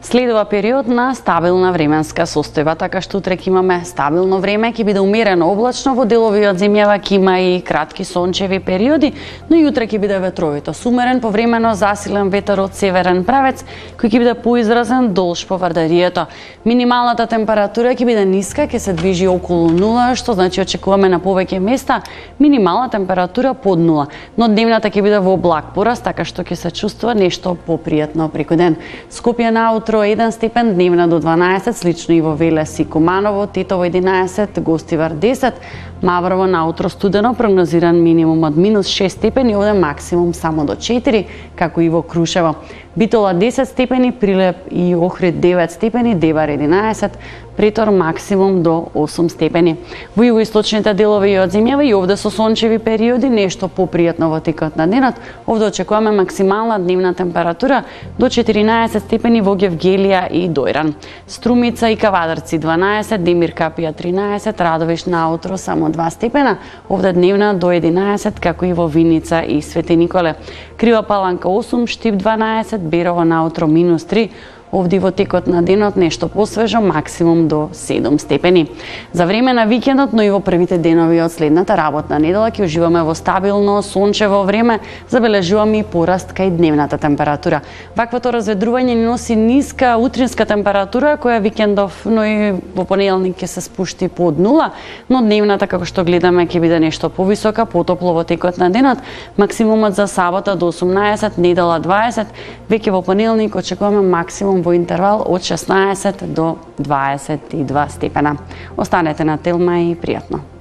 Следува период на стабилна временска состојба, така што утре ќе имаме стабилно време, ќе биде умерено облачно, во делови од земјава ќе има и кратки сончеви периоди, но и утре ќе биде ветровито, с умерен повремено засилен ветер од северен правец, кој ќе биде поизразен долж по Вардарието. Минималната температура ќе биде ниска, ќе се движи околу 0, што значи очекуваме на повеќе места минимална температура под 0, но дневната ќе биде во благ пораст, така што ќе се чувствува нешто попријатно преку ден. Скопје наутро 1 степен, дневна до 12, слично и во Велес и Куманово, Тетово 11, Гостивар 10, Маврово наутро студено, прогнозиран минимум од -6 степени, овде максимум само до 4, како и во Крушево. Битола 10 степени, Прилеп и Охрид 9 степени, Девар 11, Претор максимум до 8 степени. Во југоисточните делови од земјава и овде со сончеви периоди, нешто попријатно во текот на денот. Овде очекуваме максимална дневна температура до 14 степени во Гевгелија и Дојран. Струмица и Кавадарци 12, Демир Капија 13, Радовиш наутро само 2 степена, овде дневна до 11, како и во Виница и Свети Николе. Крива Паланка 8, Штип 12, Берово наутро -3, овде во текот на денот нешто посвежо, максимум до 7 степени. За време на викендот, но и во првите денови од следната работна недела ќе уживаме во стабилно сончево време, забележуваме и пораст кај дневната температура. Ваквото разведрување ни носи ниска утринска температура, која викендов, но и во понеделник ќе се спушти под 0, но дневната, како што гледаме, ќе биде нешто повисока, потопло во текот на денот. Максимумот за сабота до 18, недела 20, веќе во понеделник очекуваме максимум во интервал од 16 до 22 степена. Останете на Телма и пријатно.